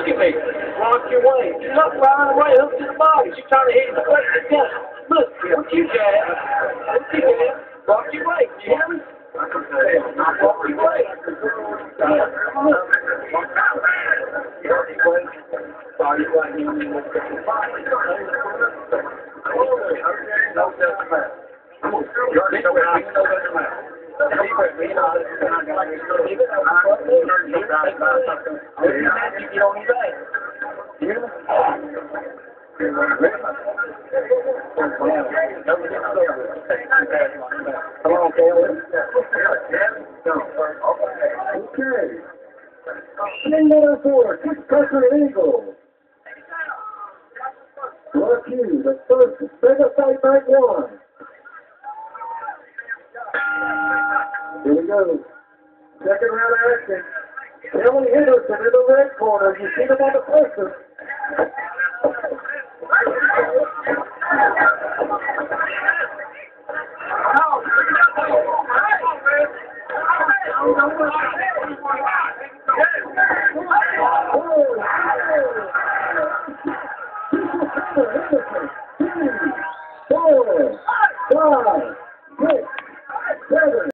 at me. Walk your way. She's not flying away. Hook to the body. She's trying to hit the plate. Look, what you got? What you got? Walk your way. You hear me? Walk your way. Come on, Taylor. Okay. Swing number 4, kick pressure Eagle. Luck you, the first Mega Fight Night 1. Here we go. Second round action. Kid Henderson in the red corner. You see him on the poster. Henderson, 2, 4, 5.